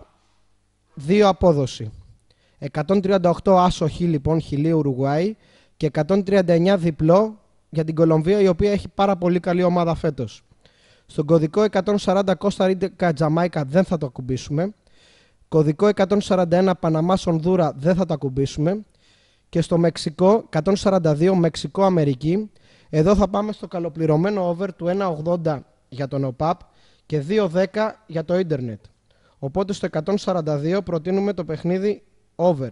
δύο απόδοση. εκατόν τριάντα οκτώ άσοχη λοιπόν Χιλίου Ουρουγουάη και εκατόν τριάντα εννιά διπλό για την Κολομβία, η οποία έχει πάρα πολύ καλή ομάδα φέτος. Στον κωδικό εκατόν σαράντα Κώστα Ρίκα Τζαμάικα δεν θα το ακουμπήσουμε. Κωδικό εκατόν σαράντα ένα Παναμά Ονδούρα δεν θα το ακουμπήσουμε. Και στο Μεξικό εκατόν σαράντα δύο Μεξικό Αμερική, εδώ θα πάμε στο καλοπληρωμένο over του ένα ογδόντα για τον ΟΠΑΠ και δύο δέκα για το ίντερνετ. Οπότε στο εκατόν σαράντα δύο προτείνουμε το παιχνίδι over.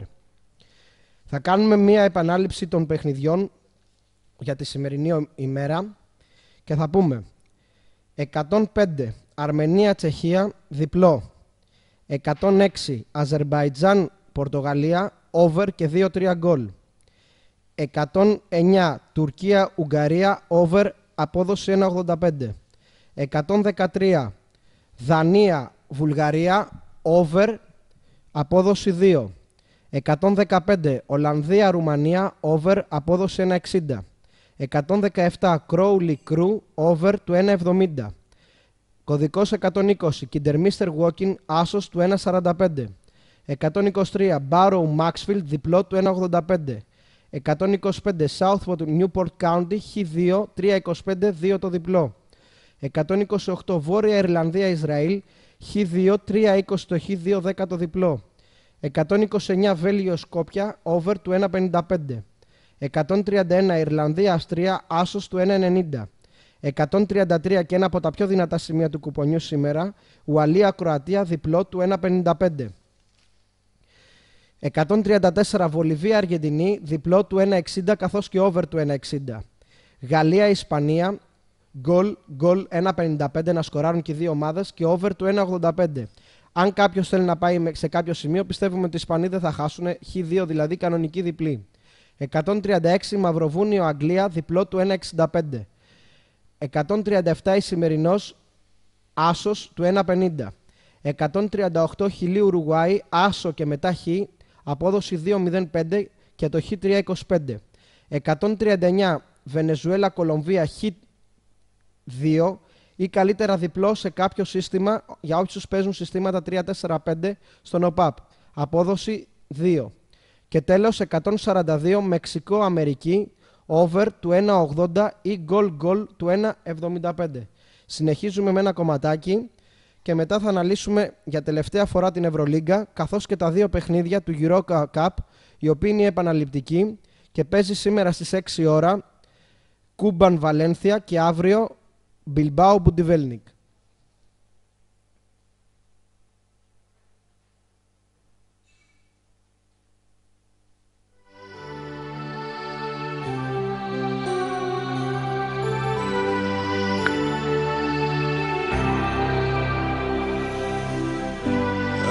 Θα κάνουμε μία επανάληψη των παιχνιδιών για τη σημερινή ημέρα και θα πούμε εκατόν πέντε Αρμενία-Τσεχία διπλό, εκατόν έξι Αζερμπαϊτζάν-Πορτογαλία over και δύο τρία γκολ, εκατόν εννιά Τουρκία-Ουγγαρία over απόδοση ένα ογδόντα πέντε, εκατόν δεκατρία Δανία-Βουλγαρία over απόδοση δύο, εκατόν δεκαπέντε Ολλανδία-Ρουμανία over απόδοση ένα εξήντα, εκατόν δεκαεπτά Crowley Crew over του ένα εβδομήντα, κωδικός εκατόν είκοσι Kindermister Walking άσος του ένα σαράντα πέντε, εκατόν είκοσι τρία Barrow Maxfield διπλό του ένα ογδόντα πέντε, εκατόν είκοσι πέντε Southwood Newport County χ δύο τρία είκοσι πέντε δύο το διπλό, εκατόν είκοσι οκτώ Βόρεια Ιρλανδία Ισραήλ χ δύο τρία είκοσι το χ δύο δέκα το διπλό, εκατόν είκοσι εννιά Βέλγιο Σκόπια over του ένα πενήντα πέντε, εκατόν τριάντα ένα Ιρλανδία Αυστρία άσος του ένα ενενήντα, εκατόν τριάντα τρία και ένα από τα πιο δυνατά σημεία του κουπονιού σήμερα Ουαλία Κροατία διπλό του ένα πενήντα πέντε, εκατόν τριάντα τέσσερα Βολιβία Αργεντινή διπλό του ένα εξήντα καθώς και over του ένα εξήντα, Γαλλία Ισπανία γκολ γκολ ένα πενήντα πέντε να σκοράρουν και οι δύο ομάδες και over του ένα ογδόντα πέντε. Αν κάποιος θέλει να πάει σε κάποιο σημείο, πιστεύουμε ότι οι Ισπανοί δεν θα χάσουν, χ δύο δηλαδή κανονική διπλή. εκατόν τριάντα έξι Μαυροβούνιο Αγγλία διπλό του ένα εξήντα πέντε, εκατόν τριάντα επτά Ισημερινός άσος του ένα πενήντα, εκατόν τριάντα οκτώ Χιλίου Ουρουγουάη άσο και μετά χ απόδοση δύο μηδέν πέντε και το χ τρία είκοσι πέντε, εκατόν τριάντα εννιά Βενεζουέλα Κολομβία χ δύο ή καλύτερα διπλό σε κάποιο σύστημα για όσους παίζουν συστήματα τρία τέσσερα πέντε στον ΟΠΑΠ. Απόδοση δύο. Και τέλος εκατόν σαράντα δύο Μεξικό Αμερική over του ένα ογδόντα ή γκολ γκολ του ένα εβδομήντα πέντε. Συνεχίζουμε με ένα κομματάκι και μετά θα αναλύσουμε για τελευταία φορά την Ευρωλίγκα καθώς και τα δύο παιχνίδια του Europa Cup, η οποία είναι επαναληπτική και παίζει σήμερα στις έξι η ώρα Κούμπαν Βαλένθια και αύριο Bilbao Budivelnik.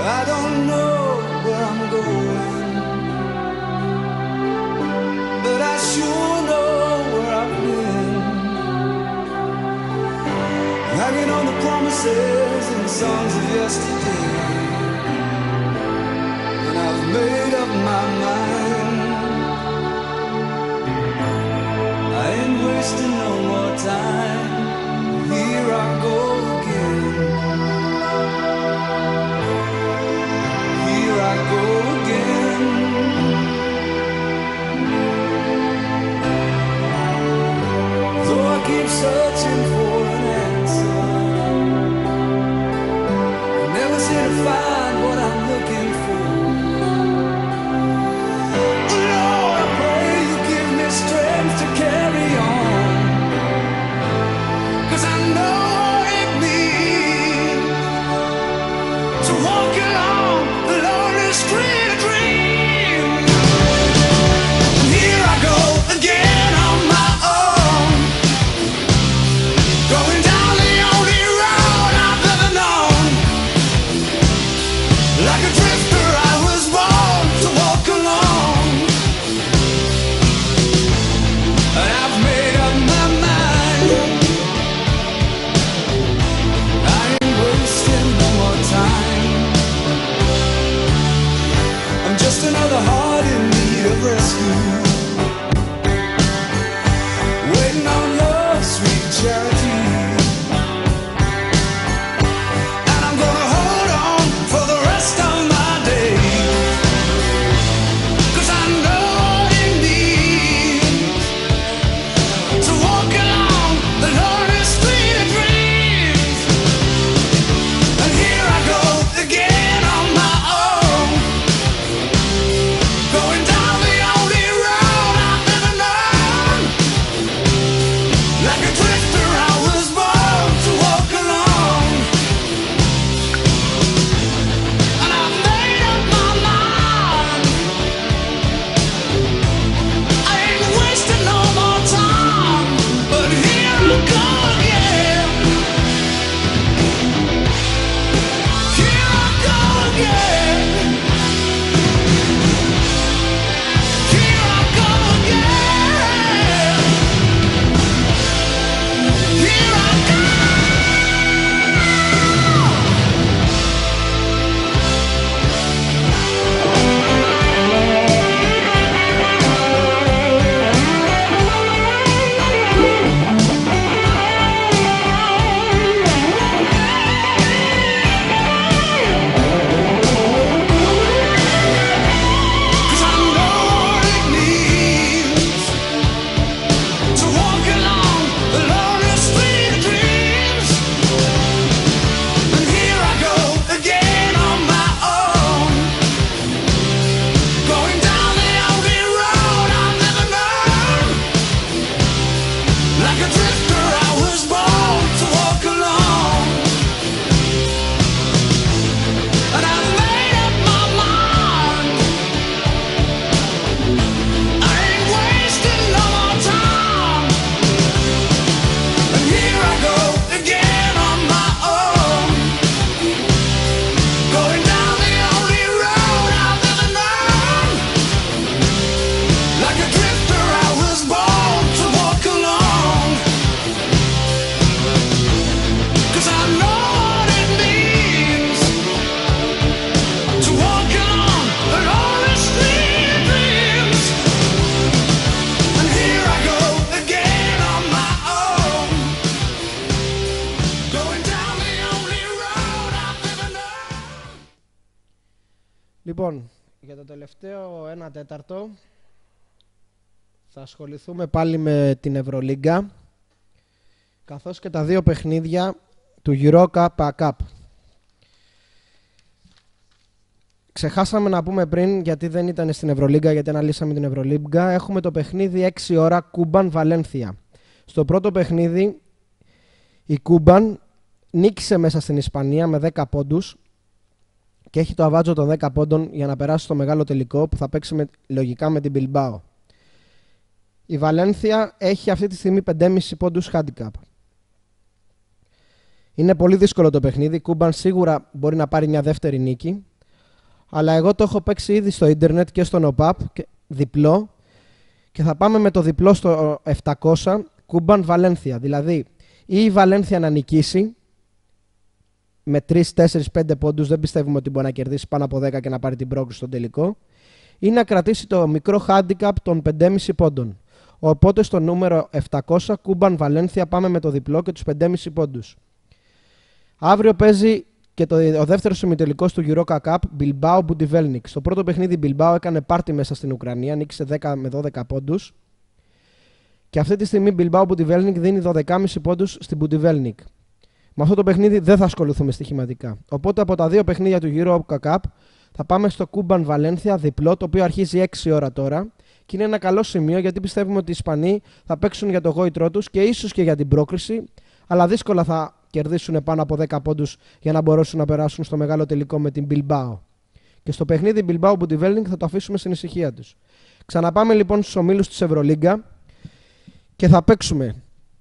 I don't know where I'm going, but I sure know where I've been. Hanging on the promises and songs of yesterday, and I've made up my mind. I ain't wasting no more time. Here I go again. Here I go again. Though I keep searching for an answer, I never seem to find what I'm looking for. Lord, I pray you give me strength to carry on, 'cause I know what it means to walk along the lonely street of dreams. And here I go again on my own, going down the only road I've ever known. Like a drifter I was born to walk along, and I've made up my mind. I ain't wasting no more time. I'm just another heart in need of rescue, waiting on love's sweet charity. And I'm gonna hold on for the rest of my days, 'cause I know what it means to walk along the lonely street of dreams. And here I go again on my own, going down the only road I've ever known. Like a drifter I was born to walk along, and I've made up my mind. I ain't wasting no more time, but here I go again. Here I go again. Here I go again. Here I go. Cause I know what it means to walk along the lonely street of dreams. And here I go again on my own, going down the only road I've never known. Like a drifter I was born to walk along, and I've made up my mind. I ain't wasting no more time. And here I go again on my own, going down the only road I've ever known. Like a drifter I was born to walk along, 'cause I know what it means to walk along the lonely street of dreams. And here I go again on my own, going down the only road I've ever known. Λοιπόν, για το τελευταίο ένα τέταρτο θα ασχοληθούμε πάλι με την Ευρωλίγκα, καθώς και τα δύο παιχνίδια του Eurocup Cup. Ξεχάσαμε να πούμε πριν, γιατί δεν ήταν στην Ευρωλίγκα, γιατί αναλύσαμε την Ευρωλίγκα. Έχουμε το παιχνίδι έξι ώρα Κούμπαν Βαλένθια. Στο πρώτο παιχνίδι η Κούμπαν νίκησε μέσα στην Ισπανία με δέκα πόντους και έχει το αβάτζο των δέκα πόντων για να περάσει στο μεγάλο τελικό που θα παίξει με, λογικά με την Μπιλμπάο. Η Βαλένθια έχει αυτή τη στιγμή πέντε κόμμα πέντε πόντους handicap. Είναι πολύ δύσκολο το παιχνίδι. Η Κούμπαν σίγουρα μπορεί να πάρει μια δεύτερη νίκη, Αλλά εγώ το έχω παίξει ήδη στο ίντερνετ και στον ΟΠΑΠ, διπλό. Και θα πάμε με το διπλό στο επτακόσια, Κούμπαν Βαλένθια. Δηλαδή, ή η Βαλένθια να νικήσει με τρεις, τέσσερις, πέντε πόντους, δεν πιστεύουμε ότι μπορεί να κερδίσει πάνω από δέκα και να πάρει την πρόκριση στον τελικό, ή να κρατήσει το μικρό handicap των πέντε κόμμα πέντε πόντων. Οπότε στο νούμερο επτακόσια, Κούμπαν Βαλένθια, πάμε με το διπλό και τους πέντε κόμμα πέντε πόντους. Αύριο παίζει και το, ο δεύτερος ημιτελικός του Europa Cup, Bilbao Budivelnyk. Στο πρώτο παιχνίδι, Bilbao έκανε πάρτι μέσα στην Ουκρανία, νίκησε δέκα με δώδεκα πόντους. Και αυτή τη στιγμή Bilbao Budivelnyk δίνει δώδεκα κόμμα πέντε πόντους στην Budivelnyk. Με αυτό το παιχνίδι δεν θα ασχοληθούμε στοιχηματικά. Οπότε από τα δύο παιχνίδια του Europa Cup θα πάμε στο Κούμπαν Βαλένθια διπλό, το οποίο αρχίζει έξι ώρα τώρα. Και είναι ένα καλό σημείο γιατί πιστεύουμε ότι οι Ισπανοί θα παίξουν για το γόητρό τους και ίσως και για την πρόκριση, αλλά δύσκολα θα κερδίσουν πάνω από δέκα πόντους για να μπορέσουν να περάσουν στο μεγάλο τελικό με την Bilbao. Και στο παιχνίδι Bilbao Budivelnyk θα το αφήσουμε στην ησυχία τους. Ξαναπάμε λοιπόν στους ομίλους της Ευρωλίγκα και θα παίξουμε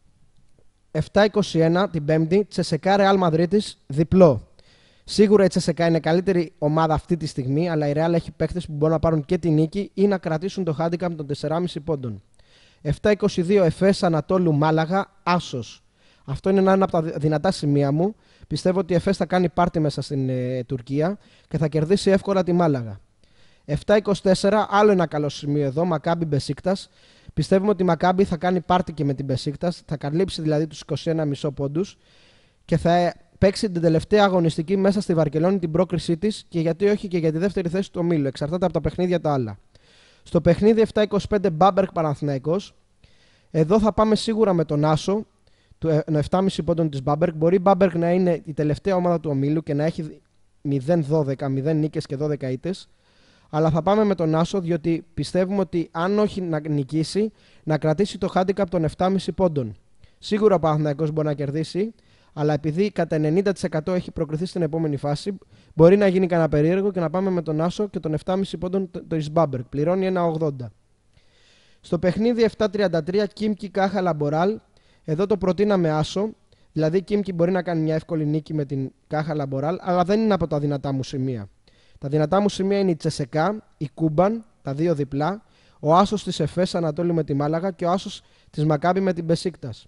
επτά είκοσι ένα την Πέμπτη, Τσεσεκά Ρεάλ Μαδρίτης διπλό. Σίγουρα η Τσεσεκά είναι καλύτερη ομάδα αυτή τη στιγμή, αλλά η Ρεάλ έχει παίκτες που μπορούν να πάρουν και τη νίκη ή να κρατήσουν το handicap των τέσσερα κόμμα πέντε πόντων. επτά είκοσι δύο Εφές Ανατόλου Μάλαγα Άσος. Αυτό είναι ένα από τα δυνατά σημεία μου. Πιστεύω ότι η Εφές θα κάνει πάρτι μέσα στην ε, Τουρκία και θα κερδίσει εύκολα τη Μάλαγα. επτά είκοσι τέσσερα, άλλο ένα καλό σημείο εδώ, Μακάμπι Μπεσίκτας. Πιστεύουμε ότι η Μακάμπι θα κάνει πάρτι και με την Μπεσίκτας, θα καλύψει δηλαδή τους είκοσι ένα κόμμα πέντε πόντους και θα παίξει την τελευταία αγωνιστική μέσα στη Βαρκελόνη, την πρόκρισή της και γιατί όχι και για τη δεύτερη θέση του ομίλου. Εξαρτάται από τα παιχνίδια τα άλλα. Στο παιχνίδι επτά είκοσι πέντε Μπάμπερκ Παναθηναϊκός, εδώ θα πάμε σίγουρα με τον Άσο, του επτά κόμμα πέντε πόντων της Μπάμπερκ. Μπορεί η Μπάμπερκ να είναι η τελευταία ομάδα του ομίλου και να έχει μηδέν δώδεκα, μηδέν νίκες και δώδεκα ήττες. Αλλά θα πάμε με τον Άσο διότι πιστεύουμε ότι αν όχι να νικήσει, να κρατήσει το handicap των επτά κόμμα πέντε πόντων. Σίγουρα ο Παναθηναϊκός μπορεί να κερδίσει, αλλά επειδή κατά ενενήντα τοις εκατό έχει προκριθεί στην επόμενη φάση, μπορεί να γίνει κανένα περίεργο και να πάμε με τον Άσο και τον επτά κόμμα πέντε πόντων της Μπάμπερκ. Πληρώνει ένα ογδόντα. Στο παιχνίδι επτά τριάντα τρία Κίμκι Κάχα Λαμποράλ, εδώ το προτείναμε Άσο. Δηλαδή η Κίμκι μπορεί να κάνει μια εύκολη νίκη με την Κάχα Λαμποράλ, αλλά δεν είναι από τα δυνατά μου σημεία. Τα δυνατά μου σημεία είναι η Τσεσεκά, η Κούμπαν, τα δύο διπλά, ο Άσος της Εφές Ανατόλου με τη Μάλαγα και ο Άσος της Μακάμπι με την Μπεσίκτας.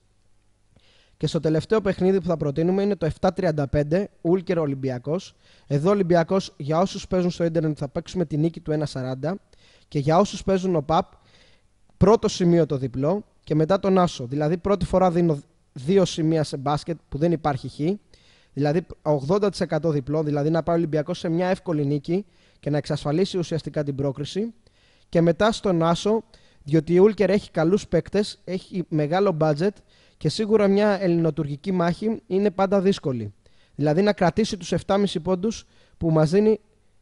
Και στο τελευταίο παιχνίδι που θα προτείνουμε είναι το επτά τριάντα πέντε Ούλκερ Ολυμπιακός. Εδώ ο Ολυμπιακός για όσους παίζουν στο ίντερνετ θα παίξουμε τη νίκη του ένα σαράντα και για όσους παίζουν ο ΠΑΠ πρώτο σημείο το διπλό και μετά τον Άσο. Δηλαδή πρώτη φορά δίνω δύο σημεία σε μπάσκετ που δεν υπάρχει χ. Δηλαδή ογδόντα τοις εκατό διπλό, δηλαδή να πάει ο Ολυμπιακός σε μια εύκολη νίκη και να εξασφαλίσει ουσιαστικά την πρόκριση. Και μετά στον Άσο, διότι η Ούλκερ έχει καλούς παίκτες, έχει μεγάλο budget και σίγουρα μια ελληνοτουρκική μάχη είναι πάντα δύσκολη. Δηλαδή να κρατήσει τους επτά κόμμα πέντε πόντους που μας δίνει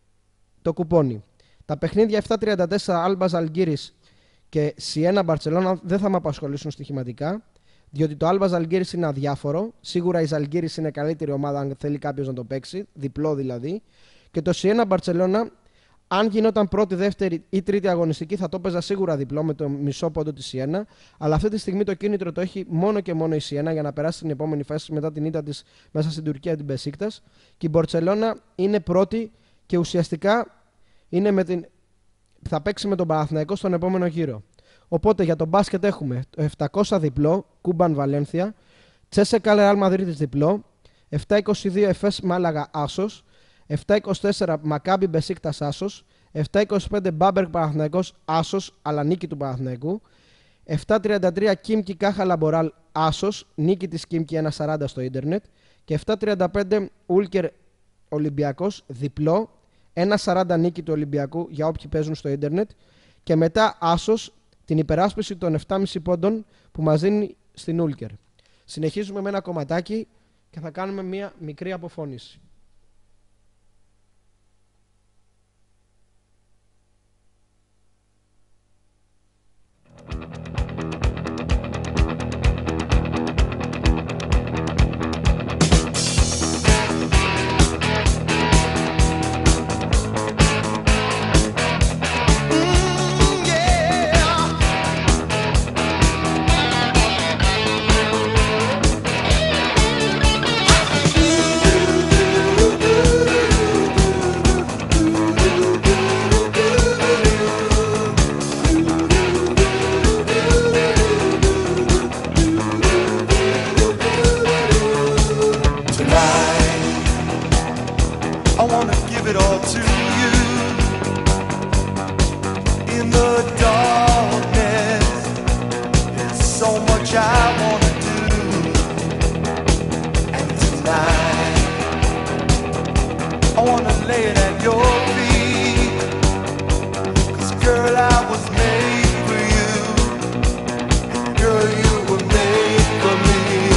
το κουπόνι. Τα παιχνίδια επτά τριάντα τέσσερα Άλμπα Ζαλγκίρις και Σιένα Μπαρτσελώνα δεν θα με απασχολήσουν στοιχηματικά, διότι το Άλμπα Ζαλγκίρις είναι αδιάφορο. Σίγουρα η Ζαλγκίρις είναι καλύτερη ομάδα αν θέλει κάποιος να το παίξει, διπλό δηλαδή. Και το Σιένα Μπαρτσελώνα, αν γινόταν πρώτη, δεύτερη ή τρίτη αγωνιστική, θα το έπαιζα σίγουρα διπλό με το μισό πόντο τη Σιένα. Αλλά αυτή τη στιγμή το κίνητρο το έχει μόνο και μόνο η Σιένα για να περάσει στην επόμενη φάση μετά την ήττα της μέσα στην Τουρκία την Μπεσίκτας. Και η Μπαρτσελώνα είναι πρώτη και ουσιαστικά είναι με την... θα παίξει με τον Παναθηναϊκό στον επόμενο γύρο. Οπότε για τον μπάσκετ έχουμε το επτακόσια διπλό, Κούμπαν Βαλένθια, Τσέσεκα Ρεάλ Μαδρίτης διπλό, επτά είκοσι δύο Εφές Μάλαγα Άσος, επτά είκοσι τέσσερα Μακάμπι Μπεσίκτας Άσος, επτά είκοσι πέντε Μπάμπερκ Παναθηναϊκός Άσος, αλλά νίκη του Παναθηναϊκού, επτά τριάντα τρία Κίμκι Κάχα Λαμποράλ Άσος, νίκη της Κίμκι ένα σαράντα στο ίντερνετ και επτά τριάντα πέντε Ούλκερ Ολυμπιακός διπλό, ένα σαράντα νίκη του Ολυμπιακού για όποιοι παίζουν στο ίντερνετ και μετά Άσος την υπεράσπιση των επτά κόμμα πέντε πόντων που μας δίνει στην Ούλκερ. Συνεχίζουμε με ένα κομματάκι και θα κάνουμε μια μικρή αποφώνηση. Ooh, you in the darkness. There's so much I wanna do, and tonight I wanna lay it at your feet. 'Cause girl, I was made for you, and girl, you were made for me.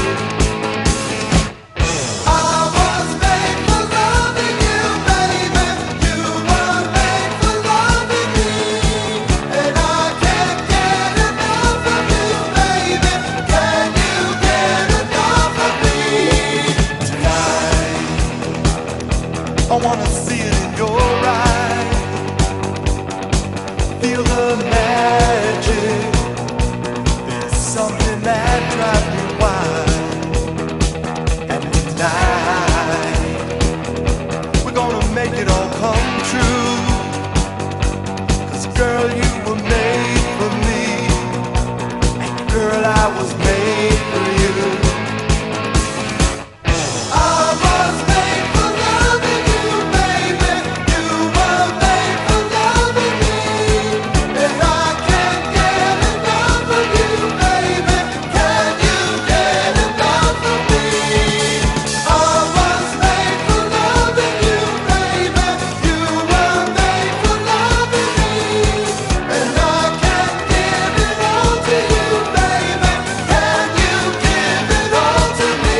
I was made for loving you, baby. You were made for loving me, and I can't get enough of you, baby. Can you get enough of me tonight? I wanna see it in your eyes, feel the magic. There's something that drives me wild, and tonight we're gonna make it all come true. 'Cause girl, you were made for me, and girl, I was made for you. I was made for loving you, baby. You were made for loving me, and I can't get enough of you, baby. Can you get enough of me? I was made for loving you, baby. You were made for loving me, and I can't give it all to you, baby. Can you give it all to me?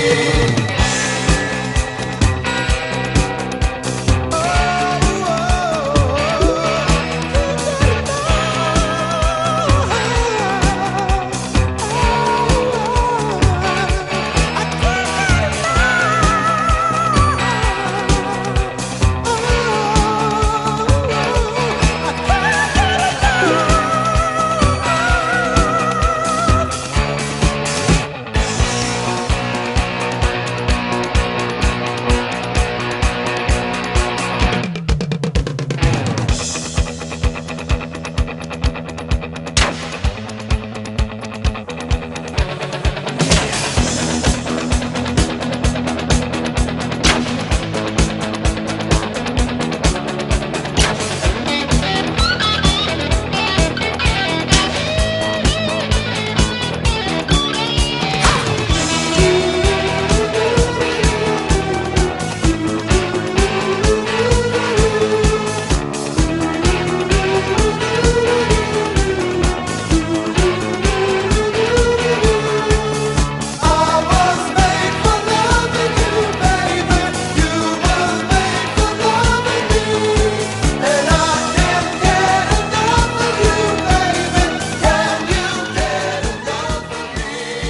I was made for loving you, baby. You were made for loving me, and I can't get enough of you, baby. Can you get enough of me?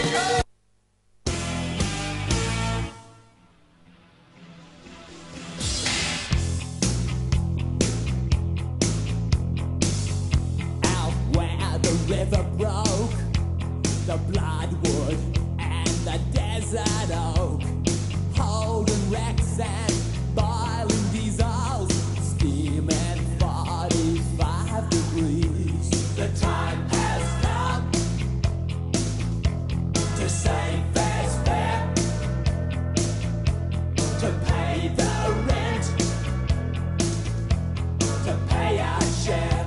Out where the river broke, the bloodwood and the desert oak, holding wrecks and boiling diesels, steaming forty-five degrees. The time has come to save fair's fair, to pay the rent, to pay our share.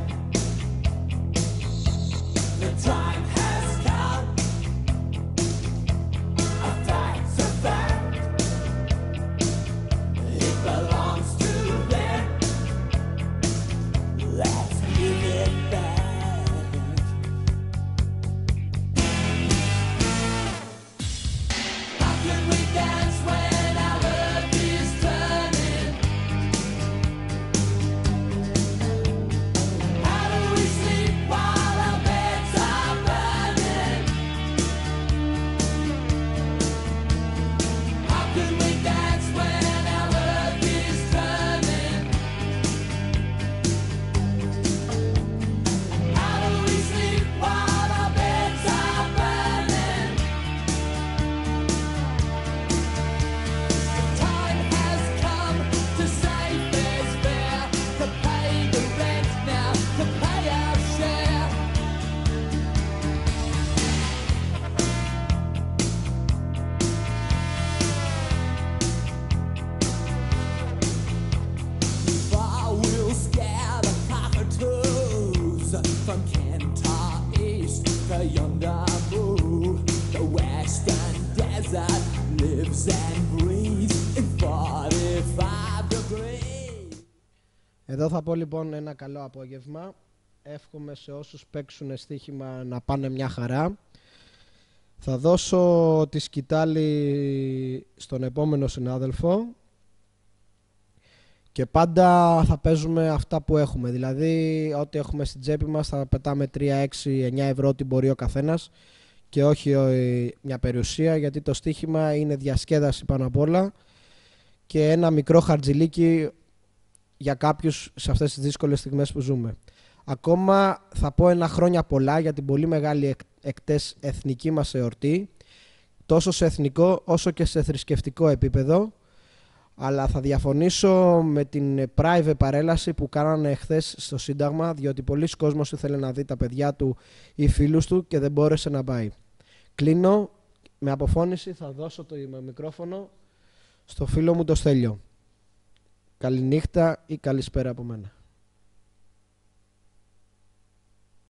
The time has come, a fact's a fact. Εδώ θα πω λοιπόν ένα καλό απόγευμα. Εύχομαι σε όσους παίξουν στοίχημα να πάνε μια χαρά. Θα δώσω τη σκητάλη στον επόμενο συνάδελφο και πάντα θα παίζουμε αυτά που έχουμε. Δηλαδή ό,τι έχουμε στην τσέπη μας θα πετάμε τρία, έξι, εννιά ευρώ ό,τι μπορεί ο καθένας και όχι μια περιουσία, γιατί το στοίχημα είναι διασκέδαση πάνω απ' όλα και ένα μικρό χαρτζηλίκι για κάποιους σε αυτές τις δύσκολες στιγμές που ζούμε. Ακόμα θα πω ένα χρόνια πολλά για την πολύ μεγάλη εκ, εκτές εθνική μας εορτή, τόσο σε εθνικό όσο και σε θρησκευτικό επίπεδο, αλλά θα διαφωνήσω με την private παρέλαση που κάνανε εχθές στο Σύνταγμα, διότι πολλοί κόσμος ήθελε να δει τα παιδιά του ή φίλους του και δεν μπόρεσε να πάει. Κλείνω, με αποφώνηση θα δώσω το μικρόφωνο στο φίλο μου το Στέλιο. Καληνύχτα ή καλησπέρα από μένα.